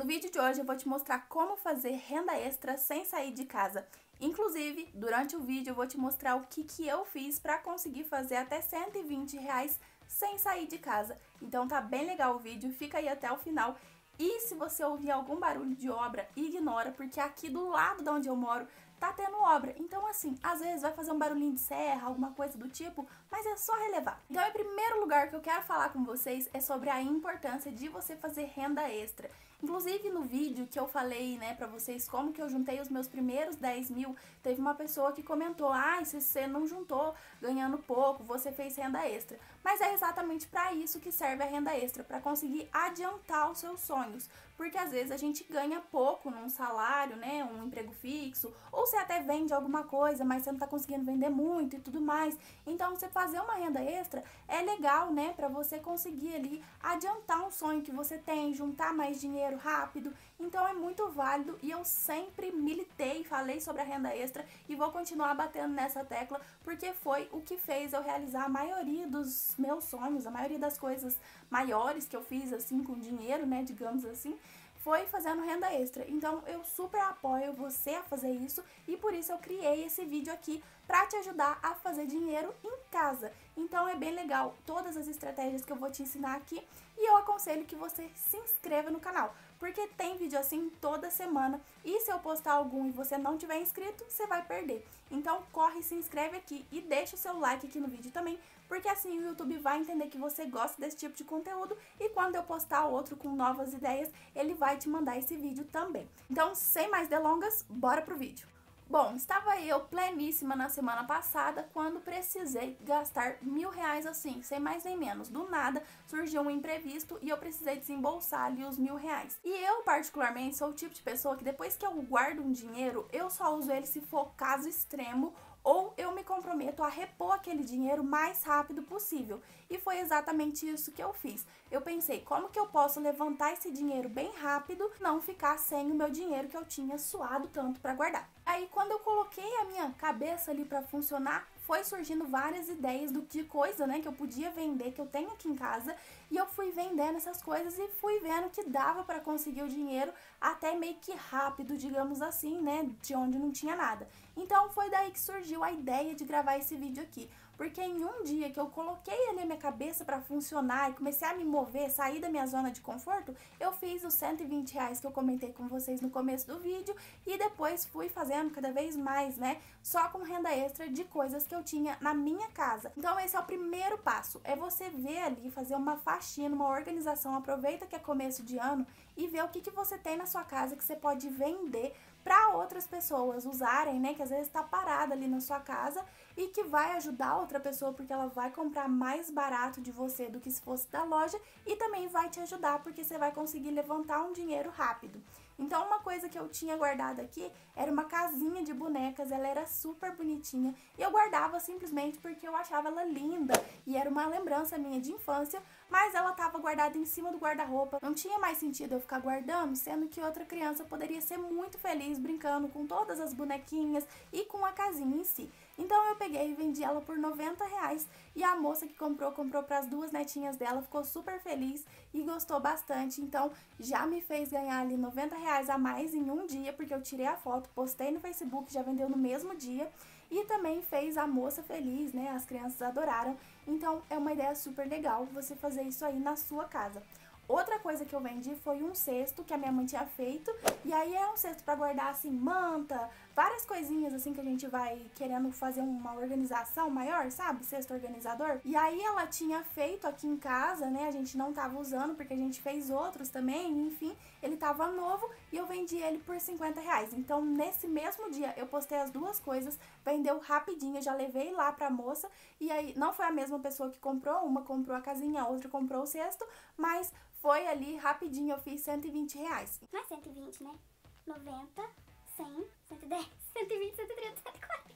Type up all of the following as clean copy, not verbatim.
vídeo de hoje eu vou te mostrar como fazer renda extra sem sair de casa. Inclusive, durante o vídeo eu vou te mostrar o que eu fiz para conseguir fazer até R$120 sem sair de casa. Então tá bem legal o vídeo, fica aí até o final. E se você ouvir algum barulho de obra, ignora, porque aqui do lado de onde eu moro tá tendo obra. Então assim, às vezes vai fazer um barulhinho de serra, alguma coisa do tipo, mas é só relevar. Então, em primeiro lugar, o que eu quero falar com vocês é sobre a importância de você fazer renda extra. Inclusive no vídeo que eu falei, né, pra vocês como que eu juntei os meus primeiros 10 mil, teve uma pessoa que comentou, se você não juntou ganhando pouco, você fez renda extra. Mas é exatamente pra isso que serve a renda extra, pra conseguir adiantar os seus sonhos. Porque às vezes a gente ganha pouco num salário, né, um emprego fixo, ou você até vende alguma coisa, mas você não tá conseguindo vender muito e tudo mais. Então você fazer uma renda extra é legal, né, pra você conseguir ali adiantar um sonho que você tem, juntar mais dinheiro rápido. Então é muito válido e eu sempre militei, falei sobre a renda extra e vou continuar batendo nessa tecla porque foi o que fez eu realizar a maioria dos meus sonhos, a maioria das coisas maiores que eu fiz assim com dinheiro, né, digamos assim, foi fazendo renda extra. Então eu super apoio você a fazer isso e por isso eu criei esse vídeo aqui para te ajudar a fazer dinheiro em casa. Então é bem legal todas as estratégias que eu vou te ensinar aqui e eu aconselho que você se inscreva no canal, porque tem vídeo assim toda semana e se eu postar algum e você não tiver inscrito, você vai perder. Então corre, se inscreve aqui e deixa o seu like aqui no vídeo também, porque assim o YouTube vai entender que você gosta desse tipo de conteúdo e quando eu postar outro com novas ideias, ele vai te mandar esse vídeo também. Então, sem mais delongas, bora pro vídeo. Bom, estava eu pleníssima na semana passada quando precisei gastar R$1.000 assim, sem mais nem menos. Do nada surgiu um imprevisto e eu precisei desembolsar ali os R$1.000. E eu particularmente sou o tipo de pessoa que depois que eu guardo um dinheiro, eu só uso ele se for caso extremo ou eu me comprometo a repor aquele dinheiro o mais rápido possível. E foi exatamente isso que eu fiz. Eu pensei, como que eu posso levantar esse dinheiro bem rápido, não ficar sem o meu dinheiro que eu tinha suado tanto para guardar. Aí quando eu coloquei a minha cabeça ali para funcionar, foi surgindo várias ideias de coisa, né, que eu podia vender, que eu tenho aqui em casa, e eu fui vendendo essas coisas e fui vendo que dava para conseguir o dinheiro até meio que rápido, digamos assim, né, de onde não tinha nada. Então foi daí que surgiu a ideia de gravar esse vídeo aqui, porque em um dia que eu coloquei ali a minha cabeça para funcionar e comecei a me mover, sair da minha zona de conforto, eu fiz os R$120 que eu comentei com vocês no começo do vídeo e depois fui fazendo cada vez mais, né, só com renda extra de coisas que eu tinha na minha casa. Então esse é o primeiro passo, é você ver ali, fazer uma faxina, uma organização, aproveita que é começo de ano e ver o que você tem na sua casa que você pode vender para outras pessoas usarem, né, que às vezes está parada ali na sua casa e que vai ajudar outra pessoa porque ela vai comprar mais barato de você do que se fosse da loja e também vai te ajudar porque você vai conseguir levantar um dinheiro rápido. Então uma coisa que eu tinha guardado aqui era uma casinha de bonecas, ela era super bonitinha e eu guardava simplesmente porque eu achava ela linda e era uma lembrança minha de infância, mas ela estava guardada em cima do guarda-roupa, não tinha mais sentido eu ficar guardando, sendo que outra criança poderia ser muito feliz brincando com todas as bonequinhas e com a casinha em si. Então eu peguei e vendi ela por R$90 e a moça que comprou para as duas netinhas dela, ficou super feliz e gostou bastante. Então já me fez ganhar ali R$90 a mais em um dia, porque eu tirei a foto, postei no Facebook, já vendeu no mesmo dia e também fez a moça feliz, né? As crianças adoraram. Então é uma ideia super legal você fazer isso aí na sua casa. Outra coisa que eu vendi foi um cesto que a minha mãe tinha feito, e aí é um cesto para guardar assim manta, várias coisinhas assim que a gente vai querendo fazer uma organização maior, sabe? Cesto organizador. E aí ela tinha feito aqui em casa, né? A gente não tava usando porque a gente fez outros também, enfim, ele tava novo e eu vendi ele por R$50. Então nesse mesmo dia eu postei as duas coisas, vendeu rapidinho, eu já levei lá pra moça, e aí não foi a mesma pessoa que comprou, uma comprou a casinha, a outra comprou o cesto, mas foi ali rapidinho, eu fiz R$120. Não é 120, né? 90, 100, 110, 120, 130, 140.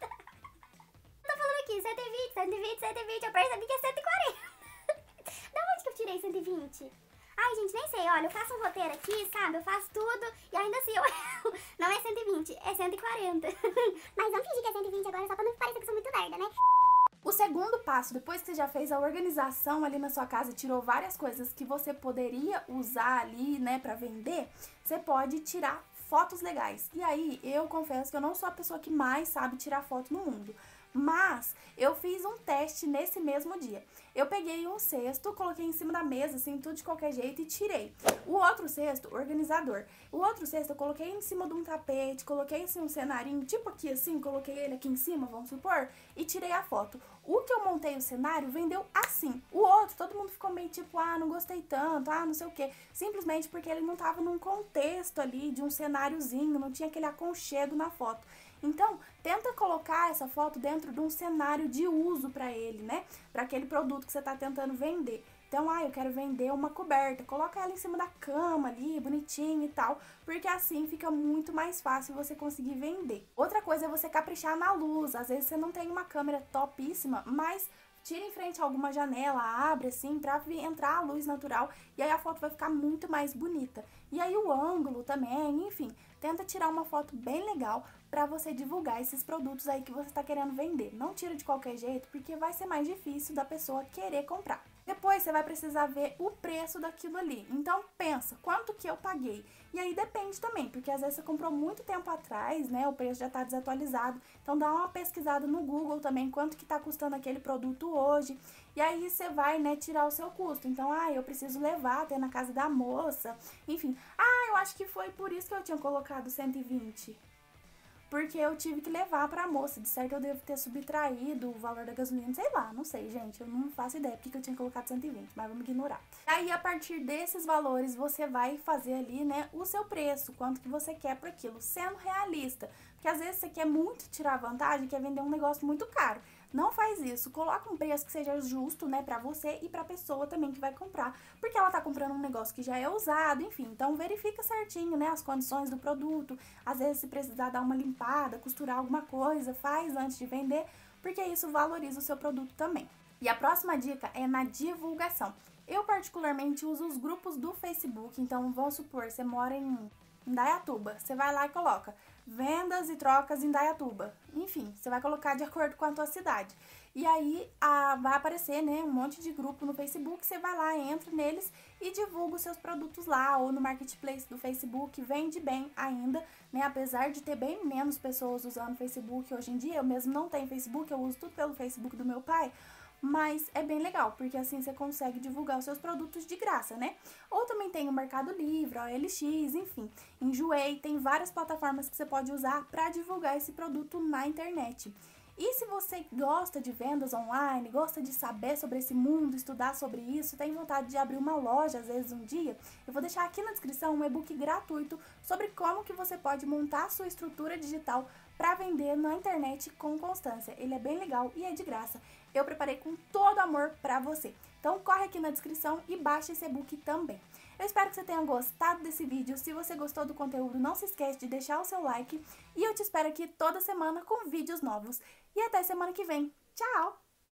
Tô falando aqui, 120, 120, 120, eu percebi que é 140. Da onde que eu tirei 120? Ai, gente, nem sei, olha, eu faço um roteiro aqui, sabe? Eu faço tudo e ainda assim eu erro. Não é 120, é 140. Mas vamos fingir que é 120 agora, só pra não parecer que eu sou muito lerda, né? O segundo passo, depois que você já fez a organização ali na sua casa, tirou várias coisas que você poderia usar ali, né, pra vender, você pode tirar fotos legais. E aí, eu confesso que eu não sou a pessoa que mais sabe tirar foto no mundo, mas eu fiz um teste nesse mesmo dia. Eu peguei um cesto, coloquei em cima da mesa, assim, tudo de qualquer jeito e tirei. O outro cesto, organizador. O outro cesto eu coloquei em cima de um tapete, coloquei assim um cenarinho, tipo aqui assim, coloquei ele aqui em cima, vamos supor, e tirei a foto. O que eu montei o cenário vendeu assim. O outro, todo mundo ficou meio tipo, ah, não gostei tanto, ah, não sei o quê. Simplesmente porque ele não tava num contexto ali de um cenáriozinho, não tinha aquele aconchego na foto. Então, tenta colocar essa foto dentro de um cenário de uso para ele, né? Para aquele produto que você tá tentando vender. Então, ah, eu quero vender uma coberta. Coloca ela em cima da cama ali, bonitinha e tal, porque assim fica muito mais fácil você conseguir vender. Outra coisa é você caprichar na luz. Às vezes você não tem uma câmera topíssima, mas tira em frente a alguma janela, abre assim, pra entrar a luz natural e aí a foto vai ficar muito mais bonita. E aí o ângulo também, enfim, tenta tirar uma foto bem legal pra você divulgar esses produtos aí que você tá querendo vender. Não tira de qualquer jeito, porque vai ser mais difícil da pessoa querer comprar. Depois você vai precisar ver o preço daquilo ali. Então pensa, quanto que eu paguei? E aí depende também, porque às vezes você comprou muito tempo atrás, né? O preço já tá desatualizado. Então dá uma pesquisada no Google também, quanto que tá custando aquele produto hoje. E aí você vai, né, tirar o seu custo. Então, ah, eu preciso levar até na casa da moça. Enfim, ah, eu acho que foi por isso que eu tinha colocado 120. Porque eu tive que levar pra moça. De certo, eu devo ter subtraído o valor da gasolina. Sei lá, não sei, gente. Eu não faço ideia porque eu tinha colocado 120, mas vamos ignorar. Aí, a partir desses valores, você vai fazer ali, né, o seu preço. Quanto que você quer por aquilo, sendo realista. Porque às vezes você quer muito tirar vantagem, quer vender um negócio muito caro. Não faz isso, coloca um preço que seja justo, né, pra você e pra pessoa também que vai comprar, porque ela tá comprando um negócio que já é usado, enfim, então verifica certinho, né, as condições do produto, às vezes se precisar dar uma limpada, costurar alguma coisa, faz antes de vender, porque isso valoriza o seu produto também. E a próxima dica é na divulgação. Eu particularmente uso os grupos do Facebook, então vamos supor, você mora em Indaiatuba, você vai lá e coloca vendas e trocas em Indaiatuba. Enfim, você vai colocar de acordo com a tua cidade. E aí vai aparecer, né, um monte de grupo no Facebook, você vai lá, entra neles e divulga os seus produtos lá, ou no Marketplace do Facebook, vende bem ainda, né, apesar de ter bem menos pessoas usando o Facebook hoje em dia. Eu mesmo não tenho Facebook, eu uso tudo pelo Facebook do meu pai, mas é bem legal, porque assim você consegue divulgar os seus produtos de graça, né? Ou também tem o Mercado Livre, a OLX, enfim, Enjoei, tem várias plataformas que você pode usar para divulgar esse produto na internet. E se você gosta de vendas online, gosta de saber sobre esse mundo, estudar sobre isso, tem vontade de abrir uma loja, às vezes um dia, eu vou deixar aqui na descrição um e-book gratuito sobre como que você pode montar a sua estrutura digital para vender na internet com constância. Ele é bem legal e é de graça. Eu preparei com todo amor para você. Então corre aqui na descrição e baixa esse e-book também. Eu espero que você tenha gostado desse vídeo. Se você gostou do conteúdo, não se esquece de deixar o seu like. E eu te espero aqui toda semana com vídeos novos. E até semana que vem. Tchau!